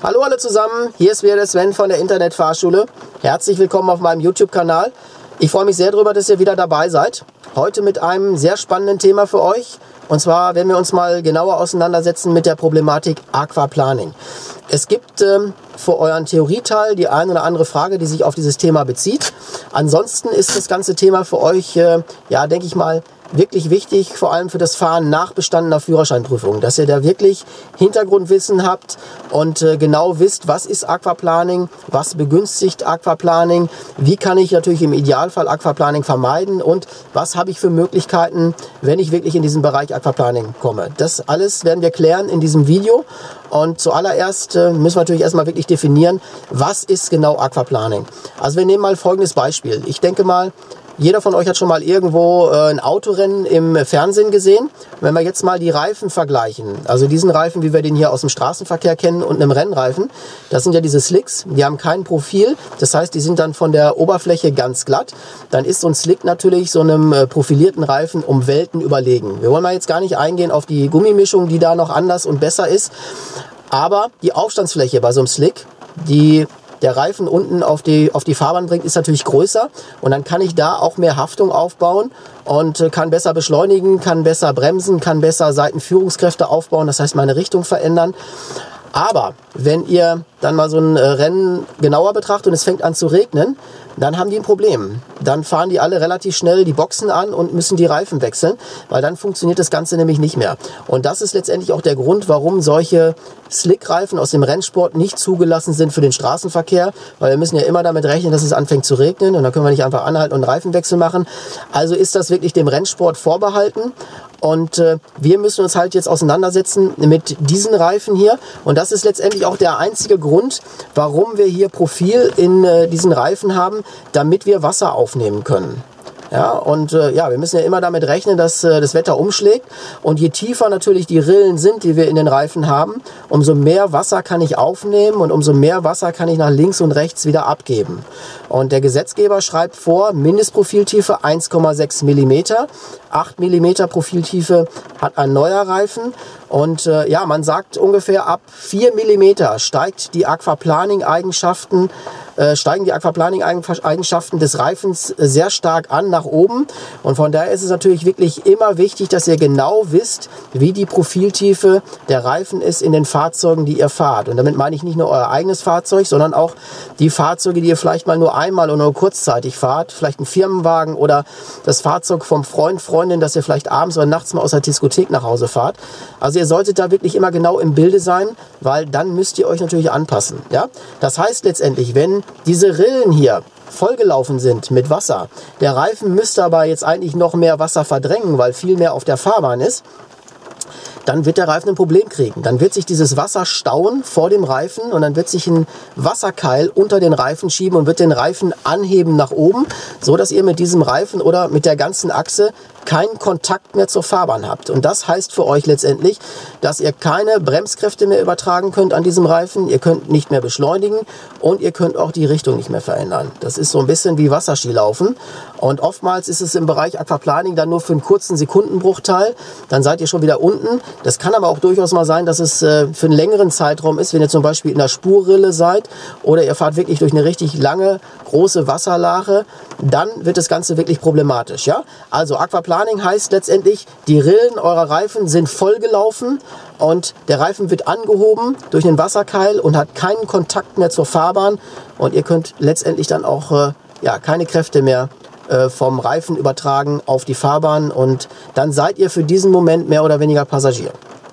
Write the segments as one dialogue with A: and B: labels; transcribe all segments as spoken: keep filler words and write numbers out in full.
A: Hallo alle zusammen, hier ist wieder der Sven von der Internetfahrschule. Herzlich willkommen auf meinem YouTube-Kanal. Ich freue mich sehr darüber, dass ihr wieder dabei seid. Heute mit einem sehr spannenden Thema für euch. Und zwar werden wir uns mal genauer auseinandersetzen mit der Problematik Aquaplaning. Es gibt ähm, für euren Theorieteil die eine oder andere Frage, die sich auf dieses Thema bezieht. Ansonsten ist das ganze Thema für euch, äh, ja, denke ich mal, wirklich wichtig, vor allem für das Fahren nach bestandener Führerscheinprüfung, dass ihr da wirklich Hintergrundwissen habt und äh, genau wisst, was ist Aquaplaning, was begünstigt Aquaplaning, wie kann ich natürlich im Idealfall Aquaplaning vermeiden und was habe ich für Möglichkeiten, wenn ich wirklich in diesen Bereich Aquaplaning komme. Das alles werden wir klären in diesem Video und zuallererst äh, müssen wir natürlich erstmal wirklich definieren, was ist genau Aquaplaning. Also wir nehmen mal folgendes Beispiel. Ich denke mal, jeder von euch hat schon mal irgendwo äh, ein Autorennen im Fernsehen gesehen. Wenn wir jetzt mal die Reifen vergleichen, also diesen Reifen, wie wir den hier aus dem Straßenverkehr kennen und einem Rennreifen, das sind ja diese Slicks, die haben kein Profil, das heißt, die sind dann von der Oberfläche ganz glatt. Dann ist so ein Slick natürlich so einem äh, profilierten Reifen um Welten überlegen. Wir wollen mal jetzt gar nicht eingehen auf die Gummimischung, die da noch anders und besser ist, aber die Aufstandsfläche bei so einem Slick, die der Reifen unten auf die, auf die Fahrbahn bringt, ist natürlich größer und dann kann ich da auch mehr Haftung aufbauen und kann besser beschleunigen, kann besser bremsen, kann besser Seitenführungskräfte aufbauen, das heißt meine Richtung verändern. Aber wenn ihr dann mal so ein Rennen genauer betrachtet und es fängt an zu regnen, dann haben die ein Problem. Dann fahren die alle relativ schnell die Boxen an und müssen die Reifen wechseln, weil dann funktioniert das Ganze nämlich nicht mehr. Und das ist letztendlich auch der Grund, warum solche Slickreifen aus dem Rennsport nicht zugelassen sind für den Straßenverkehr, weil wir müssen ja immer damit rechnen, dass es anfängt zu regnen und dann können wir nicht einfach anhalten und einen Reifenwechsel machen. Also ist das wirklich dem Rennsport vorbehalten. Und äh, wir müssen uns halt jetzt auseinandersetzen mit diesen Reifen hier. Und das ist letztendlich auch der einzige Grund, warum wir hier Profil in äh, diesen Reifen haben, damit wir Wasser aufnehmen können. Ja, und äh, ja, wir müssen ja immer damit rechnen, dass äh, das Wetter umschlägt. Und je tiefer natürlich die Rillen sind, die wir in den Reifen haben, umso mehr Wasser kann ich aufnehmen und umso mehr Wasser kann ich nach links und rechts wieder abgeben. Und der Gesetzgeber schreibt vor, Mindestprofiltiefe eins Komma sechs Millimeter. acht Millimeter Profiltiefe hat ein neuer Reifen. Und äh, ja, man sagt ungefähr ab vier Millimeter steigt die Aquaplaning-Eigenschaften äh, steigen die Aquaplaning-Eigenschaften des Reifens sehr stark an nach oben. Und von daher ist es natürlich wirklich immer wichtig, dass ihr genau wisst, wie die Profiltiefe der Reifen ist in den Fahrzeugen, die ihr fahrt. Und damit meine ich nicht nur euer eigenes Fahrzeug, sondern auch die Fahrzeuge, die ihr vielleicht mal nur einmal oder nur kurzzeitig fahrt. Vielleicht ein Firmenwagen oder das Fahrzeug vom Freund, Freundin, das ihr vielleicht abends oder nachts mal aus der Diskothek nach Hause fahrt. Also ihr solltet da wirklich immer genau im Bilde sein, weil dann müsst ihr euch natürlich anpassen. Ja? Das heißt letztendlich, wenn diese Rillen hier vollgelaufen sind mit Wasser, der Reifen müsste aber jetzt eigentlich noch mehr Wasser verdrängen, weil viel mehr auf der Fahrbahn ist, dann wird der Reifen ein Problem kriegen. Dann wird sich dieses Wasser stauen vor dem Reifen und dann wird sich ein Wasserkeil unter den Reifen schieben und wird den Reifen anheben nach oben, so dass ihr mit diesem Reifen oder mit der ganzen Achse keinen Kontakt mehr zur Fahrbahn habt. Und das heißt für euch letztendlich, dass ihr keine Bremskräfte mehr übertragen könnt an diesem Reifen, ihr könnt nicht mehr beschleunigen und ihr könnt auch die Richtung nicht mehr verändern. Das ist so ein bisschen wie Wasserskilaufen und oftmals ist es im Bereich Aquaplaning dann nur für einen kurzen Sekundenbruchteil, dann seid ihr schon wieder unten. Das kann aber auch durchaus mal sein, dass es äh, für einen längeren Zeitraum ist, wenn ihr zum Beispiel in der Spurrille seid oder ihr fahrt wirklich durch eine richtig lange, große Wasserlache, dann wird das Ganze wirklich problematisch. Ja? Also Aquaplaning heißt letztendlich, die Rillen eurer Reifen sind vollgelaufen und der Reifen wird angehoben durch einen Wasserkeil und hat keinen Kontakt mehr zur Fahrbahn und ihr könnt letztendlich dann auch äh, ja, keine Kräfte mehr äh, vom Reifen übertragen auf die Fahrbahn und dann seid ihr für diesen Moment mehr oder weniger Passagier.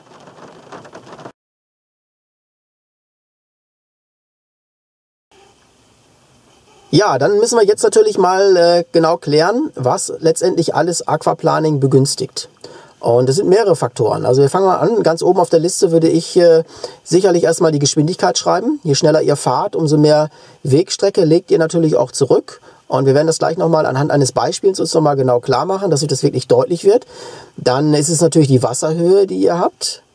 A: Ja, dann müssen wir jetzt natürlich mal äh, genau klären, was letztendlich alles Aquaplaning begünstigt. Und das sind mehrere Faktoren. Also wir fangen mal an, ganz oben auf der Liste würde ich äh, sicherlich erstmal die Geschwindigkeit schreiben. Je schneller ihr fahrt, umso mehr Wegstrecke legt ihr natürlich auch zurück. Und wir werden das gleich nochmal anhand eines Beispiels uns nochmal genau klar machen, dass euch das wirklich deutlich wird. Dann ist es natürlich die Wasserhöhe, die ihr habt.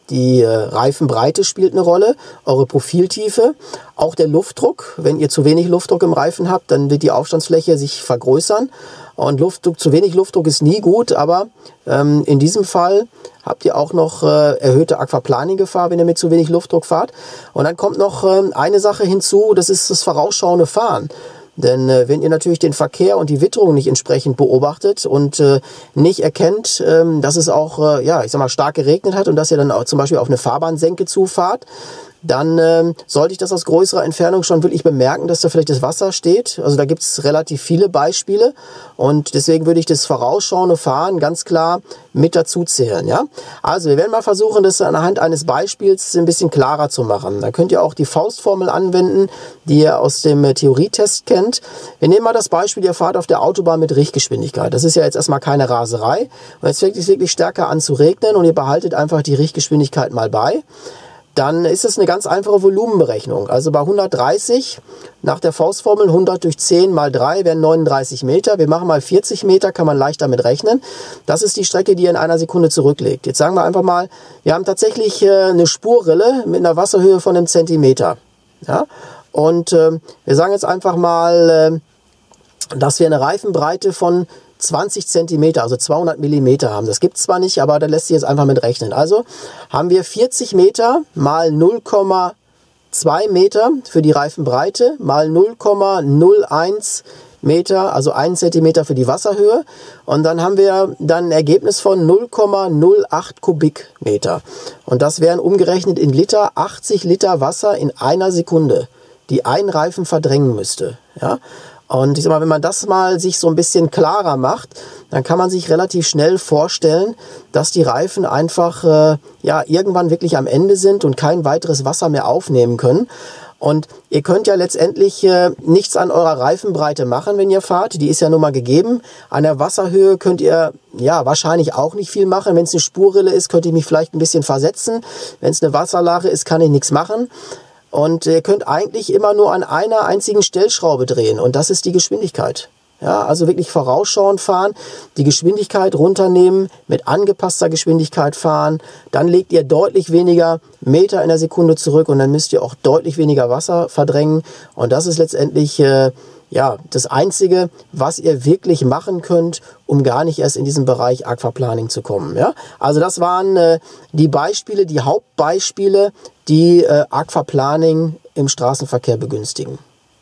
A: Die äh, Reifenbreite spielt eine Rolle, eure Profiltiefe, auch der Luftdruck. Wenn ihr zu wenig Luftdruck im Reifen habt, dann wird die Aufstandsfläche sich vergrößern. Und Luftdruck, zu wenig Luftdruck ist nie gut, aber ähm, in diesem Fall habt ihr auch noch äh, erhöhte Aquaplaning-Gefahr, wenn ihr mit zu wenig Luftdruck fahrt. Und dann kommt noch äh, eine Sache hinzu, das ist das vorausschauende Fahren. Denn äh, wenn ihr natürlich den Verkehr und die Witterung nicht entsprechend beobachtet und äh, nicht erkennt, ähm, dass es auch, äh, ja, ich sag mal, stark geregnet hat und dass ihr dann auch zum Beispiel auf eine Fahrbahnsenke zufahrt, dann ähm, sollte ich das aus größerer Entfernung schon wirklich bemerken, dass da vielleicht das Wasser steht. Also da gibt es relativ viele Beispiele und deswegen würde ich das vorausschauende Fahren ganz klar mit dazu zählen. Ja? Also wir werden mal versuchen, das anhand eines Beispiels ein bisschen klarer zu machen. Da könnt ihr auch die Faustformel anwenden, die ihr aus dem Theorietest kennt. Wir nehmen mal das Beispiel, ihr fahrt auf der Autobahn mit Richtgeschwindigkeit. Das ist ja jetzt erstmal keine Raserei. Und jetzt fängt es wirklich stärker an zu regnen und ihr behaltet einfach die Richtgeschwindigkeit mal bei. Dann ist es eine ganz einfache Volumenberechnung. Also bei hundertdreißig nach der Faustformel hundert durch zehn mal drei wären neununddreißig Meter. Wir machen mal vierzig Meter, kann man leicht damit rechnen. Das ist die Strecke, die ihr in einer Sekunde zurücklegt. Jetzt sagen wir einfach mal, wir haben tatsächlich äh, eine Spurrille mit einer Wasserhöhe von einem Zentimeter. Ja? Und äh, wir sagen jetzt einfach mal, äh, dass wir eine Reifenbreite von zwanzig Zentimeter, also zweihundert Millimeter haben. Das gibt es zwar nicht, aber da lässt sich jetzt einfach mit rechnen. Also haben wir vierzig Meter mal null Komma zwei Meter für die Reifenbreite mal null Komma null eins Meter, also ein Zentimeter für die Wasserhöhe. Und dann haben wir dann ein Ergebnis von null Komma null acht Kubikmeter. Und das wären umgerechnet in Liter achtzig Liter Wasser in einer Sekunde, die ein Reifen verdrängen müsste. Ja? Und ich sag mal, wenn man das mal sich so ein bisschen klarer macht, dann kann man sich relativ schnell vorstellen, dass die Reifen einfach äh, ja irgendwann wirklich am Ende sind und kein weiteres Wasser mehr aufnehmen können. Und ihr könnt ja letztendlich äh, nichts an eurer Reifenbreite machen, wenn ihr fahrt. Die ist ja nun mal gegeben. An der Wasserhöhe könnt ihr ja wahrscheinlich auch nicht viel machen. Wenn es eine Spurrille ist, könnt ihr mich vielleicht ein bisschen versetzen. Wenn es eine Wasserlache ist, kann ich nichts machen. Und ihr könnt eigentlich immer nur an einer einzigen Stellschraube drehen und das ist die Geschwindigkeit. Ja, also wirklich vorausschauend fahren, die Geschwindigkeit runternehmen, mit angepasster Geschwindigkeit fahren, dann legt ihr deutlich weniger Meter in der Sekunde zurück und dann müsst ihr auch deutlich weniger Wasser verdrängen und das ist letztendlich äh, ja, das Einzige, was ihr wirklich machen könnt, um gar nicht erst in diesen Bereich Aquaplaning zu kommen. Ja? Also das waren äh, die Beispiele, die Hauptbeispiele, die äh, Aquaplaning im Straßenverkehr begünstigen.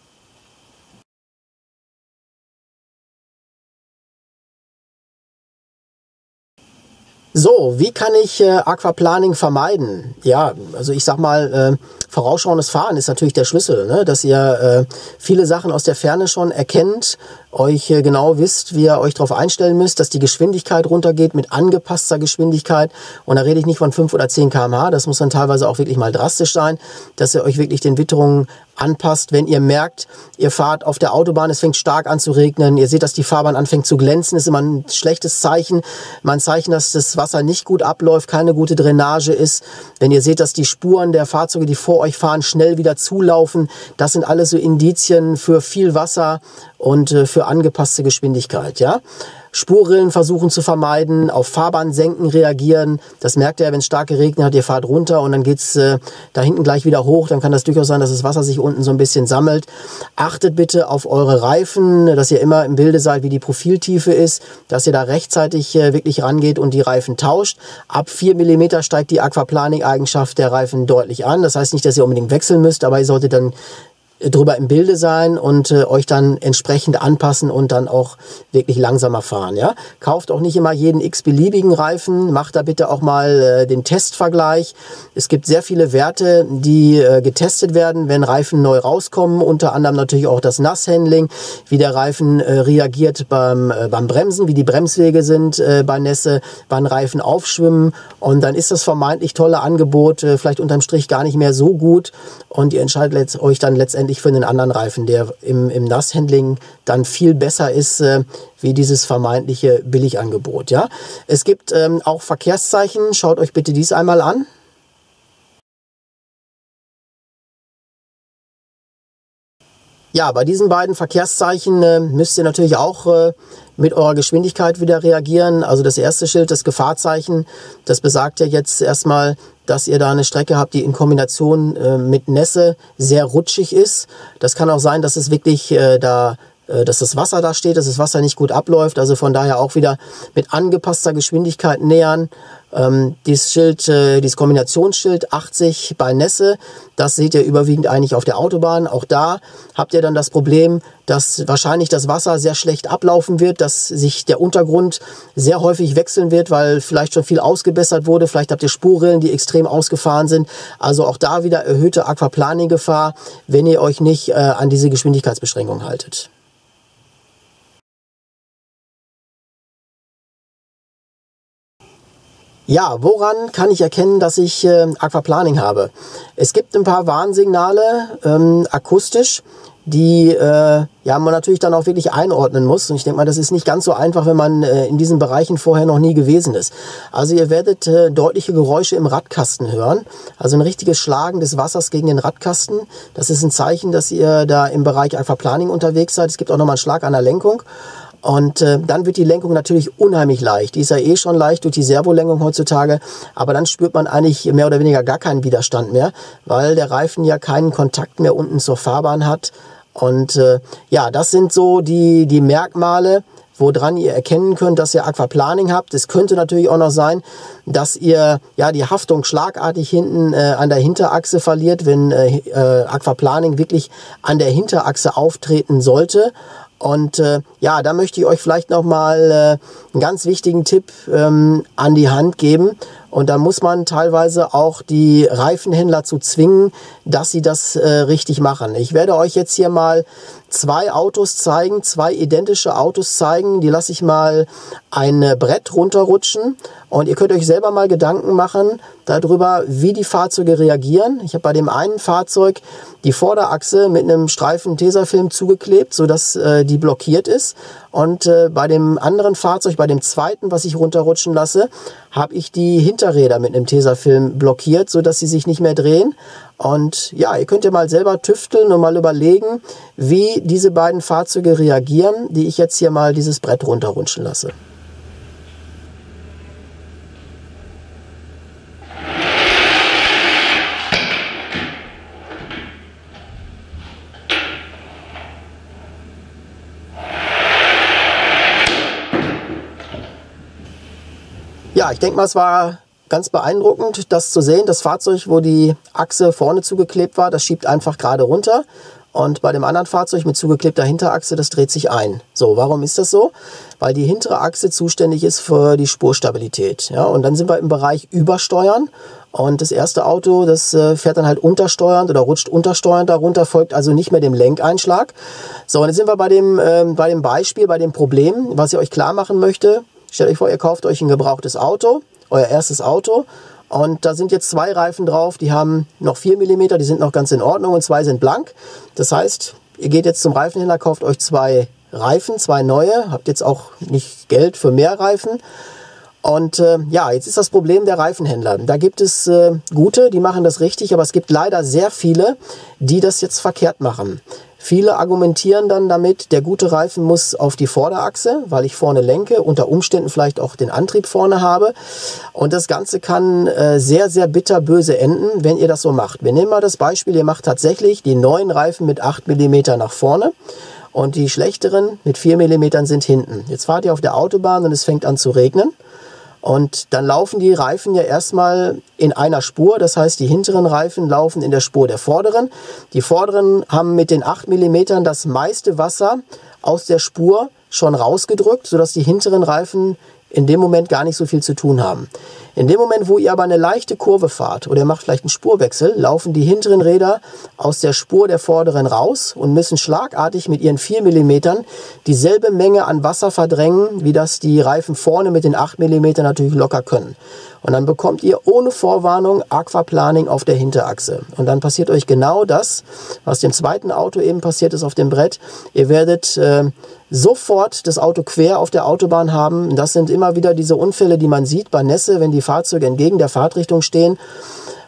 A: So, wie kann ich äh, Aquaplaning vermeiden? Ja, also ich sag mal, äh, vorausschauendes Fahren ist natürlich der Schlüssel, ne? Dass ihr äh, viele Sachen aus der Ferne schon erkennt, euch äh, genau wisst, wie ihr euch darauf einstellen müsst, dass die Geschwindigkeit runtergeht mit angepasster Geschwindigkeit. Und da rede ich nicht von fünf oder zehn Kilometer pro Stunde, das muss dann teilweise auch wirklich mal drastisch sein, dass ihr euch wirklich den Witterungen anpasst, wenn ihr merkt, ihr fahrt auf der Autobahn, es fängt stark an zu regnen, ihr seht, dass die Fahrbahn anfängt zu glänzen, ist immer ein schlechtes Zeichen, mal ein Zeichen, dass das Wasser nicht gut abläuft, keine gute Drainage ist. Wenn ihr seht, dass die Spuren der Fahrzeuge, die vor euch fahren, schnell wieder zulaufen, das sind alles so Indizien für viel Wasser und äh, für angepasste Geschwindigkeit, ja. Spurrillen versuchen zu vermeiden, auf Fahrbahnsenken reagieren. Das merkt ihr, wenn es stark geregnet hat, ihr fahrt runter und dann geht's äh, da hinten gleich wieder hoch. Dann kann das durchaus sein, dass das Wasser sich unten so ein bisschen sammelt. Achtet bitte auf eure Reifen, dass ihr immer im Bilde seid, wie die Profiltiefe ist, dass ihr da rechtzeitig äh, wirklich rangeht und die Reifen tauscht. Ab vier Millimeter steigt die Aquaplaning-Eigenschaft der Reifen deutlich an. Das heißt nicht, dass ihr unbedingt wechseln müsst, aber ihr solltet dann drüber im Bilde sein und äh, euch dann entsprechend anpassen und dann auch wirklich langsamer fahren. Ja? Kauft auch nicht immer jeden x-beliebigen Reifen, macht da bitte auch mal äh, den Testvergleich. Es gibt sehr viele Werte, die äh, getestet werden, wenn Reifen neu rauskommen, unter anderem natürlich auch das Nasshandling, wie der Reifen äh, reagiert beim, äh, beim Bremsen, wie die Bremswege sind äh, bei Nässe, wann Reifen aufschwimmen und dann ist das vermeintlich tolle Angebot äh, vielleicht unterm Strich gar nicht mehr so gut und ihr entscheidet euch dann letztendlich für einen anderen Reifen, der im, im Nasshandling dann viel besser ist, äh, wie dieses vermeintliche Billigangebot. Ja? Es gibt ähm, auch Verkehrszeichen, schaut euch bitte dies einmal an. Ja, bei diesen beiden Verkehrszeichen äh, müsst ihr natürlich auch äh, mit eurer Geschwindigkeit wieder reagieren. Also das erste Schild, das Gefahrzeichen, das besagt ja jetzt erstmal, dass ihr da eine Strecke habt, die in Kombination äh, mit Nässe sehr rutschig ist. Das kann auch sein, dass es wirklich äh, da dass das Wasser da steht, dass das Wasser nicht gut abläuft. Also von daher auch wieder mit angepasster Geschwindigkeit nähern. Ähm, dieses Schild, äh, dieses Kombinationsschild achtzig bei Nässe, das seht ihr überwiegend eigentlich auf der Autobahn. Auch da habt ihr dann das Problem, dass wahrscheinlich das Wasser sehr schlecht ablaufen wird, dass sich der Untergrund sehr häufig wechseln wird, weil vielleicht schon viel ausgebessert wurde. Vielleicht habt ihr Spurrillen, die extrem ausgefahren sind. Also auch da wieder erhöhte Aquaplaning-Gefahr, wenn ihr euch nicht äh, an diese Geschwindigkeitsbeschränkung haltet. Ja, woran kann ich erkennen, dass ich äh, Aquaplaning habe? Es gibt ein paar Warnsignale ähm, akustisch, die äh, ja, man natürlich dann auch wirklich einordnen muss. Und ich denke mal, das ist nicht ganz so einfach, wenn man äh, in diesen Bereichen vorher noch nie gewesen ist. Also ihr werdet äh, deutliche Geräusche im Radkasten hören. Also ein richtiges Schlagen des Wassers gegen den Radkasten. Das ist ein Zeichen, dass ihr da im Bereich Aquaplaning unterwegs seid. Es gibt auch nochmal einen Schlag an der Lenkung. Und äh, dann wird die Lenkung natürlich unheimlich leicht. Die ist ja eh schon leicht durch die Servolenkung heutzutage. Aber dann spürt man eigentlich mehr oder weniger gar keinen Widerstand mehr, weil der Reifen ja keinen Kontakt mehr unten zur Fahrbahn hat. Und äh, ja, das sind so die, die Merkmale, woran ihr erkennen könnt, dass ihr Aquaplaning habt. Es könnte natürlich auch noch sein, dass ihr ja die Haftung schlagartig hinten äh, an der Hinterachse verliert, wenn äh, äh, Aquaplaning wirklich an der Hinterachse auftreten sollte. Und äh, ja, da möchte ich euch vielleicht nochmal äh, einen ganz wichtigen Tipp ähm, an die Hand geben. Und da muss man teilweise auch die Reifenhändler zu zwingen, dass sie das äh, richtig machen. Ich werde euch jetzt hier mal zwei Autos zeigen, zwei identische Autos zeigen. Die lasse ich mal ein Brett runterrutschen. Und ihr könnt euch selber mal Gedanken machen darüber, wie die Fahrzeuge reagieren. Ich habe bei dem einen Fahrzeug die Vorderachse mit einem Streifen Tesafilm zugeklebt, sodass äh, die blockiert ist. Und äh, bei dem anderen Fahrzeug, bei dem zweiten, was ich runterrutschen lasse, habe ich die Hinterräder mit einem Tesafilm blockiert, sodass sie sich nicht mehr drehen. Und ja, ihr könnt ja mal selber tüfteln und mal überlegen, wie diese beiden Fahrzeuge reagieren, die ich jetzt hier mal dieses Brett runterrutschen lasse. Ja, ich denke mal, es war ganz beeindruckend, das zu sehen. Das Fahrzeug, wo die Achse vorne zugeklebt war, das schiebt einfach gerade runter. Und bei dem anderen Fahrzeug mit zugeklebter Hinterachse, das dreht sich ein. So, warum ist das so? Weil die hintere Achse zuständig ist für die Spurstabilität. Ja, und dann sind wir im Bereich Übersteuern. Und das erste Auto, das äh, fährt dann halt untersteuernd oder rutscht untersteuernd darunter, folgt also nicht mehr dem Lenkeinschlag. So, und jetzt sind wir bei dem, äh, bei dem Beispiel, bei dem Problem, was ich euch klar machen möchte. Stellt euch vor, ihr kauft euch ein gebrauchtes Auto, euer erstes Auto, und da sind jetzt zwei Reifen drauf, die haben noch vier Millimeter, die sind noch ganz in Ordnung, und zwei sind blank. Das heißt, ihr geht jetzt zum Reifenhändler, kauft euch zwei Reifen, zwei neue, habt jetzt auch nicht Geld für mehr Reifen. Und äh, ja, jetzt ist das Problem der Reifenhändler. Da gibt es äh, gute, die machen das richtig, aber es gibt leider sehr viele, die das jetzt verkehrt machen. Viele argumentieren dann damit, der gute Reifen muss auf die Vorderachse, weil ich vorne lenke, unter Umständen vielleicht auch den Antrieb vorne habe. Und das Ganze kann äh, sehr, sehr bitterböse enden, wenn ihr das so macht. Wir nehmen mal das Beispiel, ihr macht tatsächlich die neuen Reifen mit acht Millimeter nach vorne und die schlechteren mit vier Millimeter sind hinten. Jetzt fahrt ihr auf der Autobahn und es fängt an zu regnen. Und dann laufen die Reifen ja erstmal in einer Spur. Das heißt, die hinteren Reifen laufen in der Spur der vorderen. Die vorderen haben mit den acht Millimeter das meiste Wasser aus der Spur schon rausgedrückt, sodass die hinteren Reifen in dem Moment gar nicht so viel zu tun haben. In dem Moment, wo ihr aber eine leichte Kurve fahrt oder ihr macht vielleicht einen Spurwechsel, laufen die hinteren Räder aus der Spur der vorderen raus und müssen schlagartig mit ihren vier Millimeter dieselbe Menge an Wasser verdrängen, wie das die Reifen vorne mit den acht Millimeter natürlich locker können. Und dann bekommt ihr ohne Vorwarnung Aquaplaning auf der Hinterachse. Und dann passiert euch genau das, was dem zweiten Auto eben passiert ist auf dem Brett. Ihr werdet äh, sofort das Auto quer auf der Autobahn haben. Das sind immer wieder diese Unfälle, die man sieht bei Nässe, wenn die Fahrzeuge entgegen der Fahrtrichtung stehen.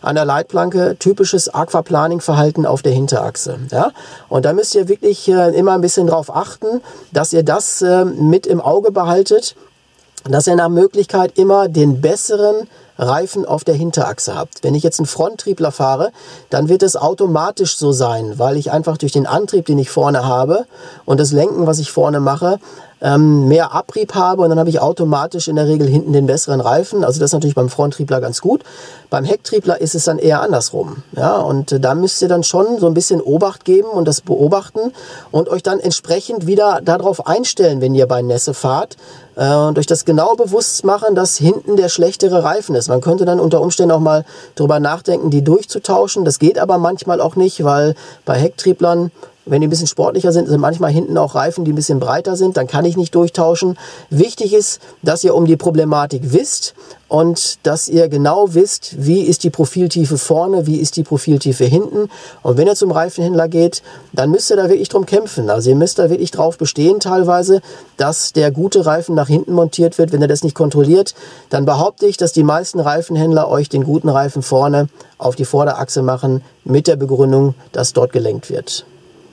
A: an der Leitplanke, typisches Aquaplaning-Verhalten auf der Hinterachse. Ja? Und da müsst ihr wirklich äh, immer ein bisschen drauf achten, dass ihr das äh, mit im Auge behaltet, dass ihr nach Möglichkeit immer den besseren Reifen auf der Hinterachse habt. Wenn ich jetzt einen Fronttriebler fahre, dann wird es automatisch so sein, weil ich einfach durch den Antrieb, den ich vorne habe und das Lenken, was ich vorne mache, ähm, mehr Abrieb habe und dann habe ich automatisch in der Regel hinten den besseren Reifen. Also das ist natürlich beim Fronttriebler ganz gut. Beim Hecktriebler ist es dann eher andersrum. Ja, und äh, da müsst ihr dann schon so ein bisschen Obacht geben und das beobachten und euch dann entsprechend wieder darauf einstellen, wenn ihr bei Nässe fahrt, äh, und euch das genau bewusst machen, dass hinten der schlechtere Reifen ist. Man könnte dann unter Umständen auch mal drüber nachdenken, die durchzutauschen. Das geht aber manchmal auch nicht, weil bei Hecktrieblern, wenn die ein bisschen sportlicher sind, sind manchmal hinten auch Reifen, die ein bisschen breiter sind. Dann kann ich nicht durchtauschen. Wichtig ist, dass ihr um die Problematik wisst und dass ihr genau wisst, wie ist die Profiltiefe vorne, wie ist die Profiltiefe hinten. Und wenn ihr zum Reifenhändler geht, dann müsst ihr da wirklich drum kämpfen. Also ihr müsst da wirklich drauf bestehen teilweise, dass der gute Reifen nach hinten montiert wird. Wenn ihr das nicht kontrolliert, dann behaupte ich, dass die meisten Reifenhändler euch den guten Reifen vorne auf die Vorderachse machen, mit der Begründung, dass dort gelenkt wird.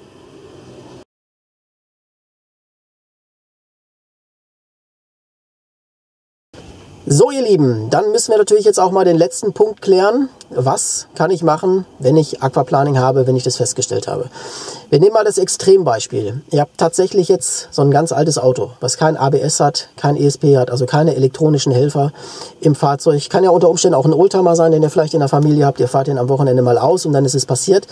A: So ihr Lieben, dann müssen wir natürlich jetzt auch mal den letzten Punkt klären. Was kann ich machen, wenn ich Aquaplaning habe, wenn ich das festgestellt habe? Wir nehmen mal das Extrembeispiel. Ihr habt tatsächlich jetzt so ein ganz altes Auto, was kein A B S hat, kein E S P hat, also keine elektronischen Helfer im Fahrzeug. Kann ja unter Umständen auch ein Oldtimer sein, den ihr vielleicht in der Familie habt. Ihr fahrt ihn am Wochenende mal aus und dann ist es passiert.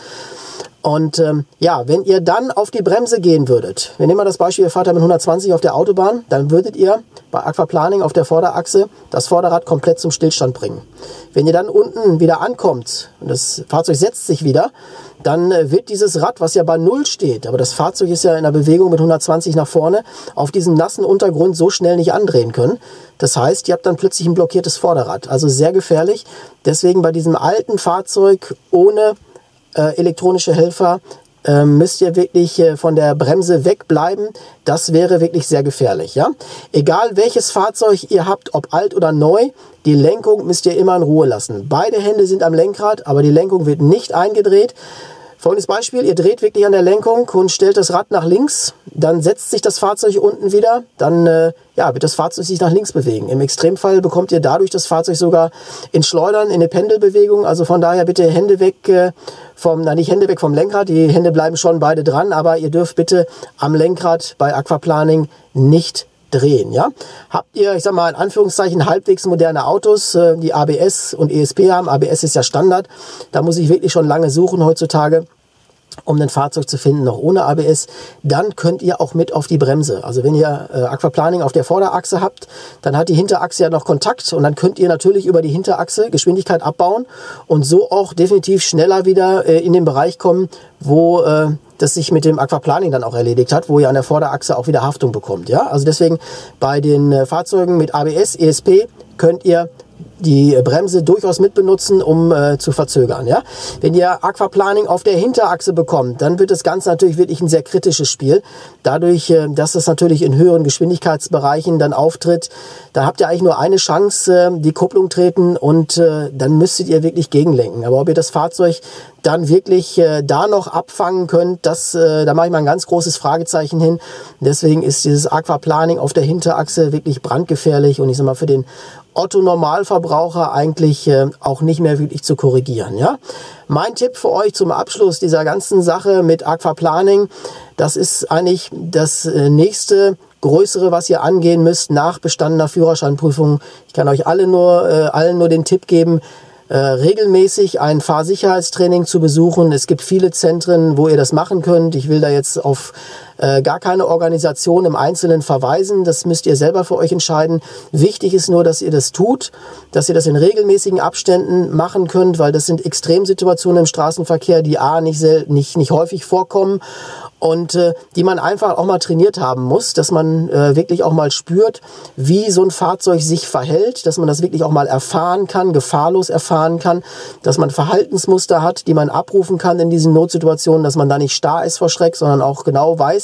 A: Und ähm, ja, wenn ihr dann auf die Bremse gehen würdet, wir nehmen mal das Beispiel, ihr fahrt da mit hundertzwanzig auf der Autobahn, dann würdet ihr bei Aquaplaning auf der Vorderachse das Vorderrad komplett zum Stillstand bringen. Wenn ihr dann unten wieder ankommt und das Fahrzeug setzt sich wieder, dann äh, wird dieses Rad, was ja bei Null steht, aber das Fahrzeug ist ja in der Bewegung mit hundertzwanzig nach vorne, auf diesem nassen Untergrund so schnell nicht andrehen können. Das heißt, ihr habt dann plötzlich ein blockiertes Vorderrad. Also sehr gefährlich. Deswegen bei diesem alten Fahrzeug ohne Äh, elektronische Helfer, äh, müsst ihr wirklich äh, von der Bremse wegbleiben. Das wäre wirklich sehr gefährlich. Ja? Egal welches Fahrzeug ihr habt, ob alt oder neu, die Lenkung müsst ihr immer in Ruhe lassen. Beide Hände sind am Lenkrad, aber die Lenkung wird nicht eingedreht. Folgendes Beispiel, ihr dreht wirklich an der Lenkung und stellt das Rad nach links, dann setzt sich das Fahrzeug unten wieder, dann äh, ja, wird das Fahrzeug sich nach links bewegen. Im Extremfall bekommt ihr dadurch das Fahrzeug sogar ins Schleudern, in eine Pendelbewegung, also von daher bitte Hände weg äh, vom, na nicht Hände weg vom Lenkrad, die Hände bleiben schon beide dran, aber ihr dürft bitte am Lenkrad bei Aquaplaning nicht drehen. Ja? Habt ihr, ich sag mal in Anführungszeichen, halbwegs moderne Autos, äh, die A B S und E S P haben, A B S ist ja Standard, da muss ich wirklich schon lange suchen heutzutage, um ein Fahrzeug zu finden, noch ohne A B S, dann könnt ihr auch mit auf die Bremse. Also wenn ihr äh, Aquaplaning auf der Vorderachse habt, dann hat die Hinterachse ja noch Kontakt und dann könnt ihr natürlich über die Hinterachse Geschwindigkeit abbauen und so auch definitiv schneller wieder äh, in den Bereich kommen, wo äh, das sich mit dem Aquaplaning dann auch erledigt hat, wo ihr an der Vorderachse auch wieder Haftung bekommt. Ja? Also deswegen bei den äh, Fahrzeugen mit A B S, E S P könnt ihr die Bremse durchaus mitbenutzen, um äh, zu verzögern. Ja? Wenn ihr Aquaplaning auf der Hinterachse bekommt, dann wird das Ganze natürlich wirklich ein sehr kritisches Spiel. Dadurch, äh, dass es natürlich in höheren Geschwindigkeitsbereichen dann auftritt, da habt ihr eigentlich nur eine Chance, äh, die Kupplung treten und äh, dann müsstet ihr wirklich gegenlenken. Aber ob ihr das Fahrzeug dann wirklich äh, da noch abfangen könnt, das, äh, da mache ich mal ein ganz großes Fragezeichen hin. Deswegen ist dieses Aquaplaning auf der Hinterachse wirklich brandgefährlich und ich sag mal für den Otto-Normalverbraucher eigentlich äh, auch nicht mehr wirklich zu korrigieren. Ja? Mein Tipp für euch zum Abschluss dieser ganzen Sache mit Aquaplaning, das ist eigentlich das äh, nächste Größere, was ihr angehen müsst nach bestandener Führerscheinprüfung. Ich kann euch alle nur, äh, allen nur den Tipp geben, äh, regelmäßig ein Fahrsicherheitstraining zu besuchen. Es gibt viele Zentren, wo ihr das machen könnt. Ich will da jetzt auf äh, gar keine Organisation im Einzelnen verweisen. Das müsst ihr selber für euch entscheiden. Wichtig ist nur, dass ihr das tut, dass ihr das in regelmäßigen Abständen machen könnt, weil das sind Extremsituationen im Straßenverkehr, die a nicht, sel nicht, nicht häufig vorkommen und äh, die man einfach auch mal trainiert haben muss, dass man äh, wirklich auch mal spürt, wie so ein Fahrzeug sich verhält, dass man das wirklich auch mal erfahren kann, gefahrlos erfahren kann, dass man Verhaltensmuster hat, die man abrufen kann in diesen Notsituationen, dass man da nicht starr ist vor Schreck, sondern auch genau weiß,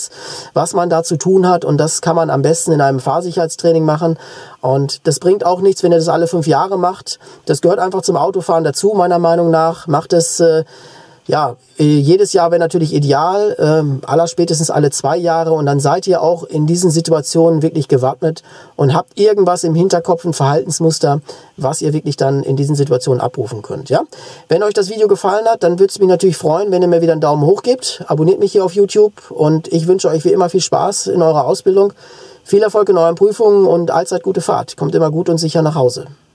A: weiß, was man da zu tun hat. Und das kann man am besten in einem Fahrsicherheitstraining machen. Und das bringt auch nichts, wenn ihr das alle fünf Jahre macht. Das gehört einfach zum Autofahren dazu, meiner Meinung nach. Macht es äh, ja jedes Jahr wäre natürlich ideal, ähm, allerspätestens alle zwei Jahre. Und dann seid ihr auch in diesen Situationen wirklich gewappnet und habt irgendwas im Hinterkopf, ein Verhaltensmuster, was ihr wirklich dann in diesen Situationen abrufen könnt. Ja? Wenn euch das Video gefallen hat, dann würde es mich natürlich freuen, wenn ihr mir wieder einen Daumen hoch gebt. Abonniert mich hier auf YouTube und ich wünsche euch wie immer viel Spaß in eurer Ausbildung. Viel Erfolg in euren Prüfungen und allzeit gute Fahrt. Kommt immer gut und sicher nach Hause.